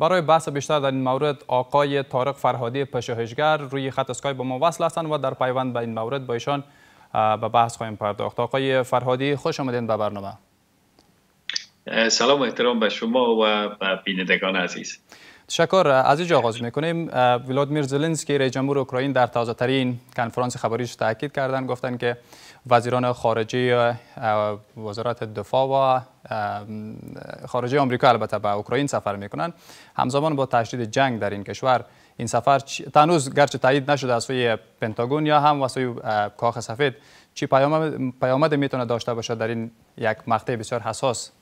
برای بحث بیشتر در این مورد آقای طارق فرهادی پژوهشگر روی خط اسکایپ با ما وصل هستند و در پیوند به این مورد با ایشان به بحث خواهیم پرداخت. آقای فرهادی خوش آمدین به برنامه. سلام و احترام به شما و به بینندگان عزیز. تشکر. از اینجا آغاز میکنیم. ولادیمیر زلنسکی رئیس جمهور اوکراین در تازه ترین کنفرانس خبریش تاکید کردند، گفتند که وزیران خارجه وزارت دفاع و خارجه آمریکا البته به اوکراین سفر میکنند. همزمان با تشدید جنگ در این کشور این سفر هنوز گرچه تایید نشده از سوی پنتاگون یا هم از سوی کاخ سفید، چی پیامد میتونه داشته باشه در این یک مقطع بسیار حساس؟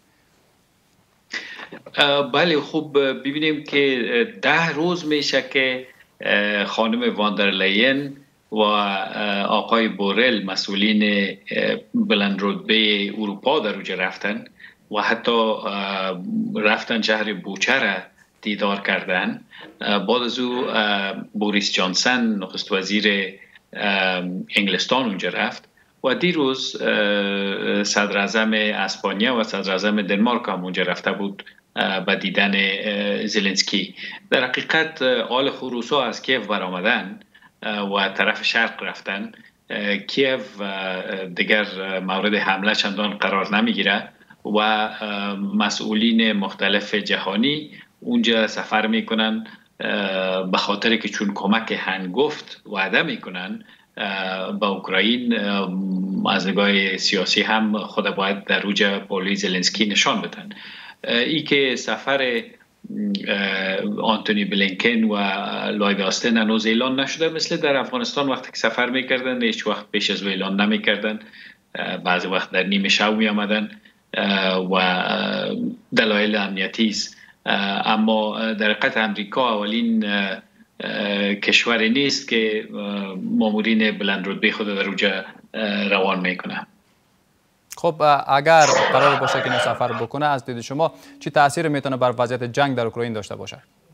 بله، خوب ببینیم که 10 روز میشه که خانم واندرلاین و آقای بورل مسئولین بلندرتبه اروپا در اونجا رفتن و حتی رفتن شهر بوچه را دیدار کردن. بعد از او بوریس جانسن نخست وزیر انگلستان اونجا رفت و دیروز صدر اعظم اسپانیا و صدر اعظم دنمارک هم اونجا رفته بود به دیدن زلنسکی. در حقیقت آل روسا از کیف برآمدن و طرف شرق رفتن. کیف دیگر مورد حمله چندان قرار نمیگیره و مسئولین مختلف جهانی اونجا سفر میکنن به خاطر که چون کمک هنگفت وعده میکنن با اوکراین. از نگاه سیاسی هم خود باید در اوج پولوی زلنسکی نشان بدن. ای که سفر آنتونی بلینکن و لوید آستن هنوز اعلان نشده، مثل در افغانستان وقتی که سفر میکردن هیچ وقت پیش از اعلان نمیکردن، بعضی وقت در نیمه شب می آمدن و دلایل امنیتی است. اما در حقیقت امریکا اولین کشوری نیست که مامورین بلندرتبه خود در اونجا روان میکنه. خب اگر قرار باشه که این سفر بکنه، از دید شما چی تاثیر میتونه بر وضعیت جنگ در اوکراین داشته باشه؟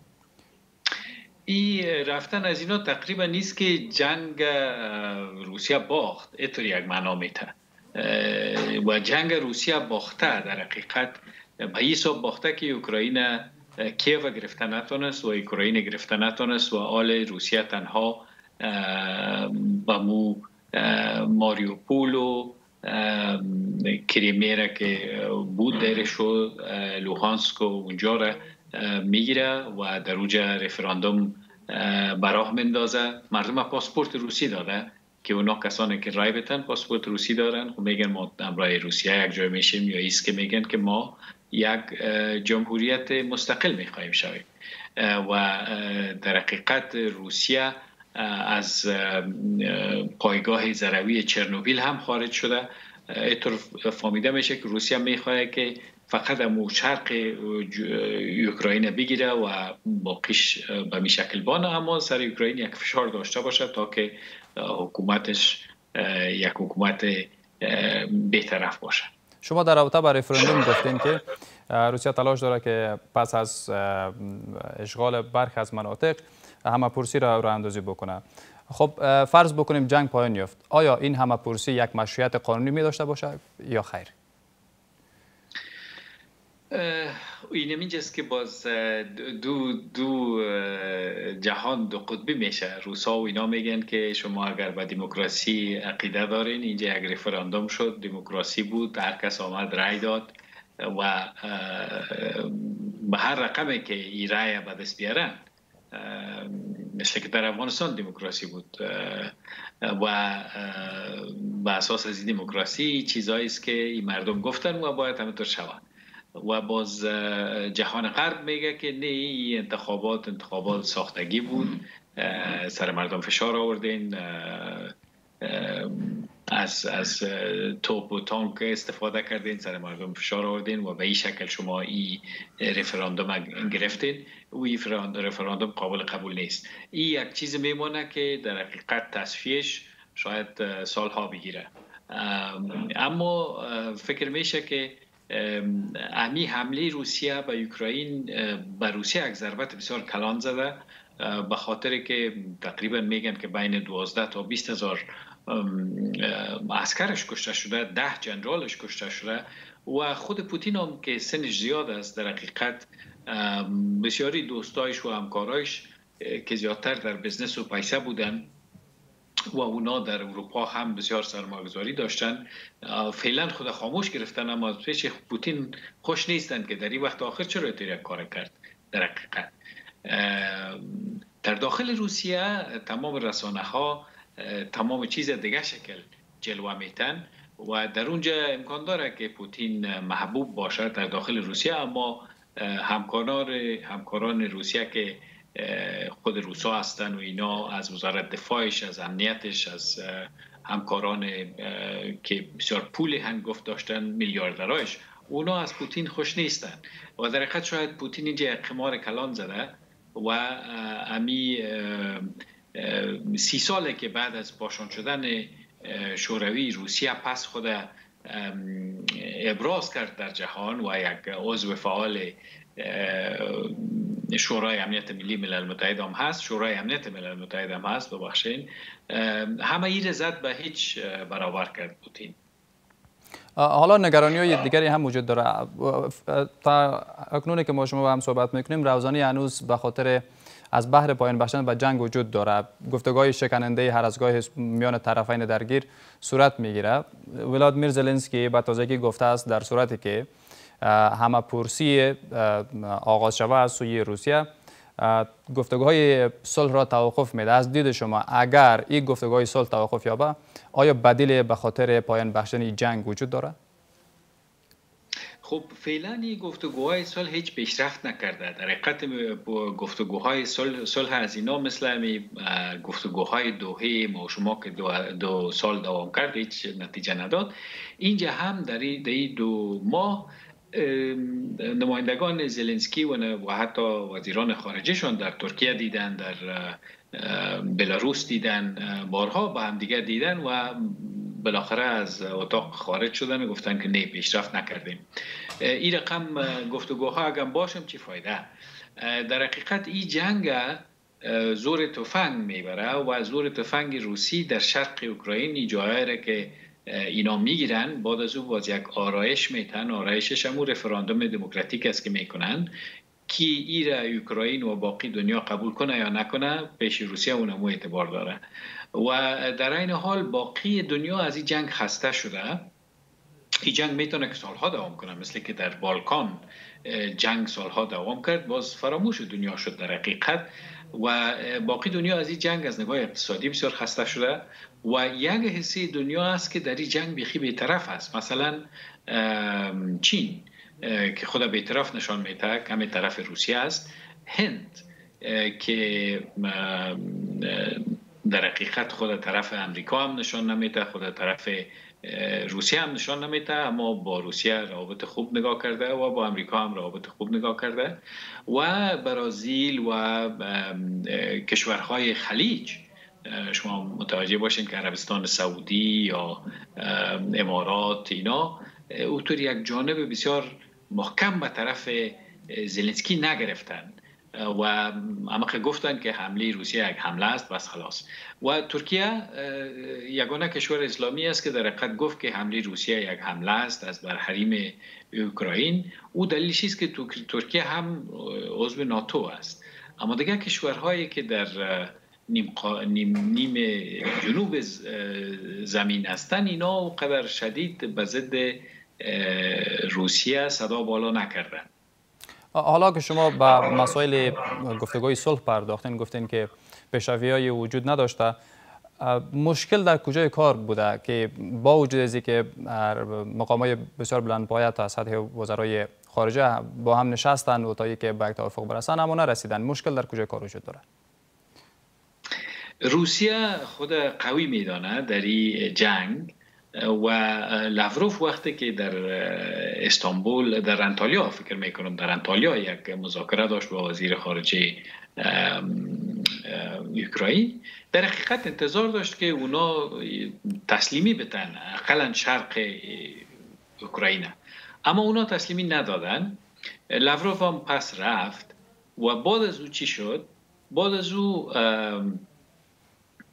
این رفتن از اینا تقریبا نیست که جنگ روسیه باخت، اینطور یک معنا میته و جنگ روسیه باخته. در حقیقت به این حساب باخته که اوکراین کیف گرفته نتونست و اوکراین گرفته نتونست و آل روسیه تنها با مو ماریوپول و کریمه را که بود درش و لوهانسک و اونجا را میگیره و در اونجا رفراندوم براه مندازه. مردم پاسپورت روسی داده که اونا کسانی که رای بتن پاسپورت روسی دارن و میگن ما همراه روسیه یک جای میشیم، یا ایست که میگن که ما یک جمهوریت مستقل میخواهیم شویم. و در حقیقت روسیه از پایگاه ضروی چرنوبیل هم خارج شده. اینطور فهمیده میشه که روسیه میخواد که فقط امو شرق اوکراین بگیره و باقیش به می شکل بانه، اما سر اوکراین یک فشار داشته باشه تا که حکومتش یک حکومت بی‌طرف باشه. شما در رابطه با رفراندوم گفتین که روسیه تلاش داره که پس از اشغال برخی از مناطق همه پرسی را راه‌اندازی بکنه. خب فرض بکنیم جنگ پایان یافت، آیا این همه پرسی یک مشروعیت قانونی می داشته باشه یا خیر؟ این اینجاست که باز دو جهان دو قطبی میشه. روسا و اینا میگن که شما اگر به دموکراسی عقیده دارین، اینجا یک رفراندوم شد، دموکراسی بود، هر کس آمد رای داد و به هر رقمی که این رای به دست بیارن، مثل که در افغانستان دموکراسی بود و به اساس از این دموکراسی چیزایی است که این مردم گفتن و باید همینطور شود. و باز جهان غرب میگه که نه، این انتخابات ساختگی بود، سر مردم فشار آوردین، از توپ و تانک استفاده کردین، سر مردم فشار آوردین و به این شکل شما این رفراندوم گرفتین و این رفراندوم قابل قبول نیست. این یک چیز میمونه که در حقیقت تصفیهش شاید سالها بگیره. اما فکر میشه که امی حمله روسیه به اوکراین به روسیه یک ضربت بسیار کلان زده، به خاطر که تقریبا میگن که بین 12 تا 20 هزار عسکرش کشته شده، 10 جنرالش کشته شده و خود پوتین هم که سنش زیاد است در حقیقت بسیاری دوستایش و همکارایش که زیادتر در بزنس و پیسه بودن و اونا در اروپا هم بسیار سرمایه‌گذاری داشتن، فعلا خود خاموش گرفتن، اما از پیش پوتین خوش نیستند که در این وقت آخر چرا یک کار کرد. در حقیقت در داخل روسیه تمام رسانه ها تمام چیز دیگه شکل جلوه میتن و در اونجا امکان داره که پوتین محبوب باشه در داخل روسیه، اما همکاران روسیه که خود روسا هستن و اینا، از وزارت دفاعش، از امنیتش، از همکاران که بسیار پول هنگفت داشتن، میلیاردرایش، اونا از پوتین خوش نیستن و در حقیقت شاید پوتین اینجا قمار کلان زده و امی 30 ساله که بعد از پاشان شدن شوروی روسیه پس خود ابراز کرد در جهان و یک عضو فعال شورای امنیت ملی ملل متحد هم هست، شورای امنیت ملل متحد هم هست، ببخشید، همه این زد به هیچ برابر کرد پوتین. حالا نگرانی های دیگری هم وجود داره. تا اکنونی که ما شما با هم صحبت میکنیم، روزانه هنوز به خاطر از بحر پایان بخشیدن و جنگ وجود داره. گفتگوهای شکننده هر از گاهی میان طرفین درگیر صورت میگیره. ولادیمیر زلنسکی به تازگی گفته است در صورتی که همه پرسی آغاز شود از سوی روسیه، گفتگوهای صلح را توقف میده. از دید شما اگر این گفتگوهای صلح توقف یابه، آیا بدیل به خاطر پایان بخشیدن جنگ وجود داره؟ خب فعلا این گفتگوهای صلح هیچ پیشرفت نکرده. در حقیقت گفتگوهای صلح از اینا مثل گفتگوهای دوحه ما شما که دو سال دوام کرد هیچ نتیجه نداد. اینجا هم در این 2 ماه نمایندگان زلنسکی و حتی وزیران خارجهشان در ترکیه دیدن، در بلاروس دیدن، بارها با هم دیگر دیدن و بالاخره از اتاق خارج شدن و گفتن که نه، پیشرفت نکردیم. این رقم گفتگوها اگر باشم چی فایده؟ در حقیقت این جنگ زور تفنگ میبره و زور تفنگ روسی در شرق اوکراین جایی که اینا میگیرن، بعد از او باز یک آرایش میتن. آرایشش هم رفراندوم دموکراتیک است که میکنن که ایره اوکراین و باقی دنیا قبول کنه یا نکنه، پیش روسیه اونمو اعتبار داره و در این حال باقی دنیا از این جنگ خسته شده. این جنگ میتونه که سالها دوام کنه، مثل که در بالکان جنگ سالها دوام کرد، باز فراموش دنیا شد در حقیقت و باقی دنیا از این جنگ از نگاه اقتصادی بسیار خسته شده و یک حصه دنیا است که در این جنگ بیخی بی‌طرف است. مثلا چین که خود بی‌طرف نشان میده، کمی طرف روسیه است. هند که در حقیقت خود طرف امریکا هم نشان نمیده، خود طرف روسیه هم نشان نمیده، اما با روسیه روابط خوب نگاه کرده و با امریکا هم روابط خوب نگاه کرده و برزیل و کشورهای خلیج. شما متوجه باشین که عربستان سعودی یا امارات اینا اوطور یک جانب بسیار محکم به طرف زلنسکی نگرفتن و اما که گفتن که حمله روسیه یک حمله است بس خلاص. و ترکیه یگانه کشور اسلامی است که در حقیقت گفت که حمله روسیه یک حمله است از بر حریم اوکراین. او دلیلش است که ترکیه هم عضو ناتو است، اما دیگه کشورهایی که در نیم جنوب زمین هستن اینا قدر شدید به ضد روسیه صدا بالا نکردن. حالا که شما به مسائل گفتگوی صلح پرداختین، گفتین که پیشروی‌های وجود نداشته، مشکل در کجای کار بوده که با وجود از اینکه مقامات بسیار بلندپایه تا سطح وزرای خارجه با هم نشستن و تا اینکه به توافق برسن اما نرسیدن، مشکل در کجای کار وجود داره؟ روسیه خود قوی میدانه در این جنگ و لاوروف وقتی که در استانبول، در انطالیا فکر میکنم در انطالیا یک مذاکره داشت با وزیر خارجه اوکراین، در حقیقت انتظار داشت که اونا تسلیمی بتن اقلا شرق اوکراین، اما اونا تسلیمی ندادن. لاوروف هم پس رفت و بعد از او چی شد؟ بعد از او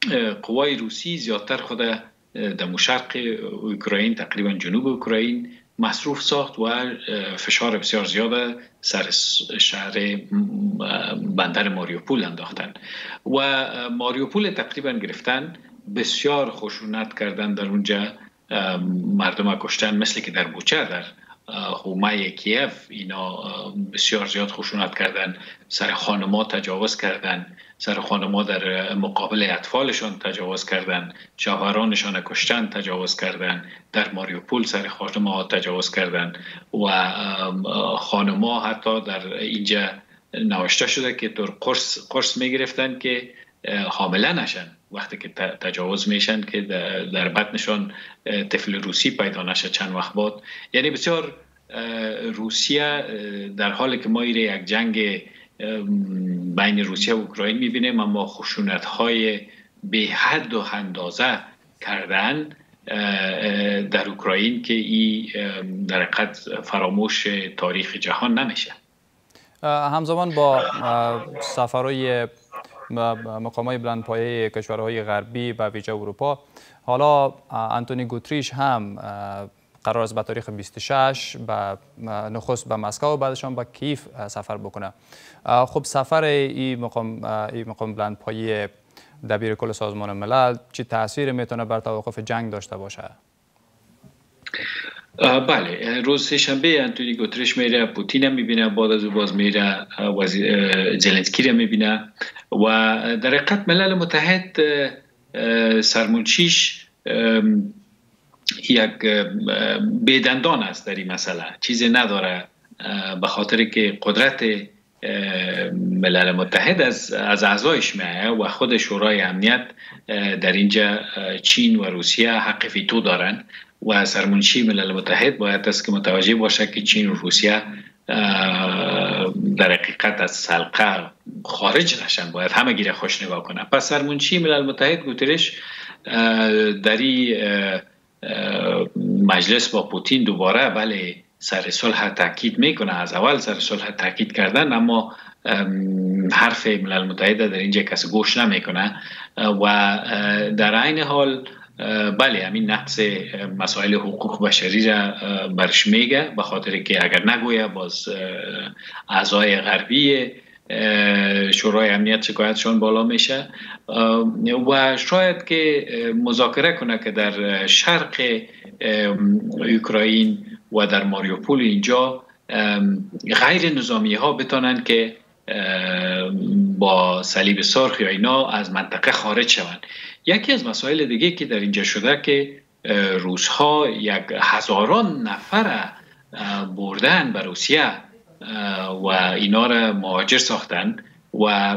قوای روسی زیادتر خود در شرق اوکراین، تقریبا جنوب اوکراین مصروف ساخت و فشار بسیار زیاد سر شهر بندر ماریوپول انداختن و ماریوپول تقریبا گرفتن، بسیار خشونت کردن در اونجا، مردم کشتن، مثل که در بوچه در حومه کیف اینا بسیار زیاد خشونت کردن، سر خانم‌ها تجاوز کردن، سر خانم‌ها در مقابل اطفالشان تجاوز کردن، شوهرانشان کشتن، تجاوز کردن، در ماریوپول سر خانم‌ها تجاوز کردن و خانم‌ها حتی در اینجا نوشته شده که طور قرص می‌گرفتن که حامله نشن وقتی که تجاوز میشن، که در بطنشان طفل روسی پیدا نشه چند وقت بعد. یعنی بسیار روسیه در حالی که ما ایره یک جنگ بین روسیه و اوکراین میبینیم، اما خشونت‌های به حد و اندازه کردن در اوکراین که این در حقیقت فراموش تاریخ جهان نمیشه. همزمان با سفرهای مقامات بلندپایه کشورهای غربی و ویژه اروپا، حالا آنتونی گوتریش هم قرار است به تاریخ 26 به نخست به مسکو و بعدشان به کیف سفر بکنه. خب سفر این مقام بلندپایه دبیر کل سازمان ملل چه تاثیر میتونه بر توقف جنگ داشته باشه؟ بله، روز سه‌شنبه آنتونی گوتریش میره پوتین هم میبینه، بعد از او باز میره زلنسکی رو میبینه و در حقیقت ملل متحد سرمنشیش یک بیدندان است در این مسئله، چیزی نداره، به خاطر که قدرت ملل متحد از اعضایش میایه و خود شورای امنیت در اینجا چین و روسیه حق ویتو دارن و سرمنشی ملل متحد باید است که متوجه باشه که چین و روسیه در حقیقت از سلقه خارج نشن، باید همه گیره خوش نگاه کنه. پس سرمنشی ملل متحد گوتریش در این مجلس با پوتین دوباره بله سر صلح تاکید میکنه، از اول سر صلح تاکید کردن، اما حرف ملل متحد در اینجا کسی گوش نمیکنه و در عین حال بله همین نقص مسائل حقوق بشری را برش میگه، به خاطر که اگر نگویه باز اعضای غربی شورای امنیت شکایتشون بالا میشه و شاید که مذاکره کنه که در شرق اوکراین و در ماریوپول اینجا غیر نظامی ها بتونن که با صلیب سرخ یا اینا از منطقه خارج شوند. یکی از مسائل دیگه که در اینجا شده که روس‌ها یک هزاران نفر بردن به روسیه و اینا را مهاجر ساختن و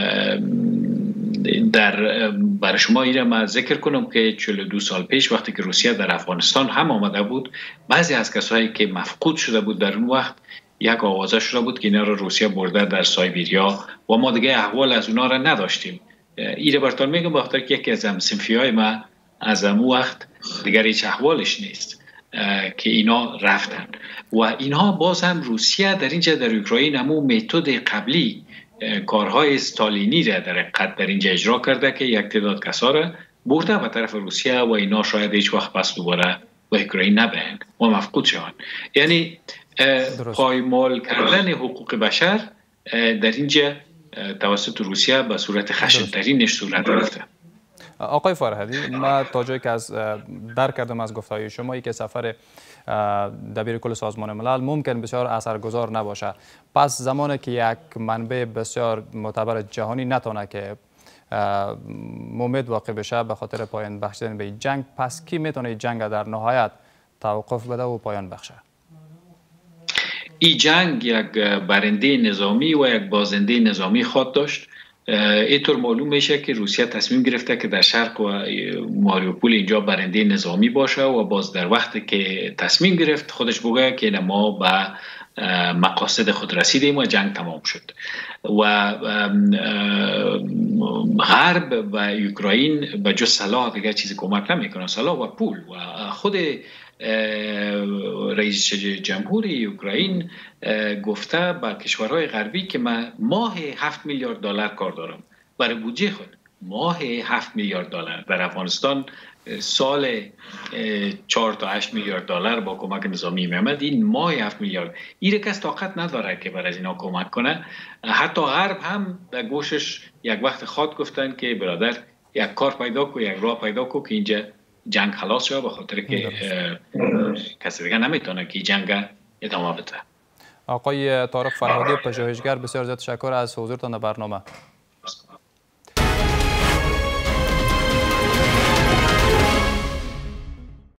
برای شما ایره ما ذکر کنم که 42 سال پیش وقتی که روسیه در افغانستان هم آمده بود، بعضی از کسایی که مفقود شده بود در اون وقت یک آوازه شده بود که اینا را روسیه برده در سایبریا و ما دیگه احوال از اونا را نداشتیم. ایره براتون میگم به خاطر که یکی از سنفیای ما از اون وقت دیگر هیچ احوالش نیست که اینا رفتن و اینها باز هم روسیه در اینجا در اوکراین همون متد قبلی کارهای استالینی را در حقیقت در اینجا اجرا کرده که یک تعداد کسا را برده به طرف روسیه و اینا شاید هیچ وقت پس دوباره به اوکراین نبرند و مفقود شوند. یعنی پایمال کردن حقوق بشر در اینجا توسط روسیه به صورت خشن‌ترینش صورت گرفته. آقای فرهادی، ما تا جایی که از درک کردم از گفته‌های شما که سفر دبیر کل سازمان ملل ممکن بسیار اثرگذار نباشه، پس زمانی که یک منبع بسیار معتبر جهانی نتونه که امید واقع بشه به خاطر پایان بخشیدن به جنگ، پس کی میتونه جنگ در نهایت توقف بده و پایان بخشه؟ این جنگ یک برنده نظامی و یک بازنده نظامی خواهد داشت. اینطور معلوم میشه که روسیه تصمیم گرفته که در شرق و ماریوپول اینجا برنده نظامی باشه و باز در وقتی که تصمیم گرفت خودش بگه که ما به مقاصد خود رسیدیم و جنگ تمام شد و غرب و اوکراین به جز سلاح دیگه چیزی کمک نمیکنه، سلاح و پول. و خود رئیس جمهور اوکراین گفته به کشورهای غربی که من ماه 7 میلیارد دلار کار دارم برای بودجه خود ماه 7 میلیارد دلار. در افغانستان سال 4 تا 8 میلیارد دلار با کمک نظامی میامد، این ماه 7 میلیارد. این کس طاقت نداره که برای اینا کمک کنه. حتی غرب هم در گوشش یک وقت خواد گفتن که برادر یک کار پیدا کو، یک راه پیدا کو که اینجا جنگ خلاص شد، به خاطر که کسی دیگه نمیتونه که جنگ ادامه بده. آقای طارق فرهادی پژوهشگر، بسیار زیاد تشکر از حضورتان در برنامه.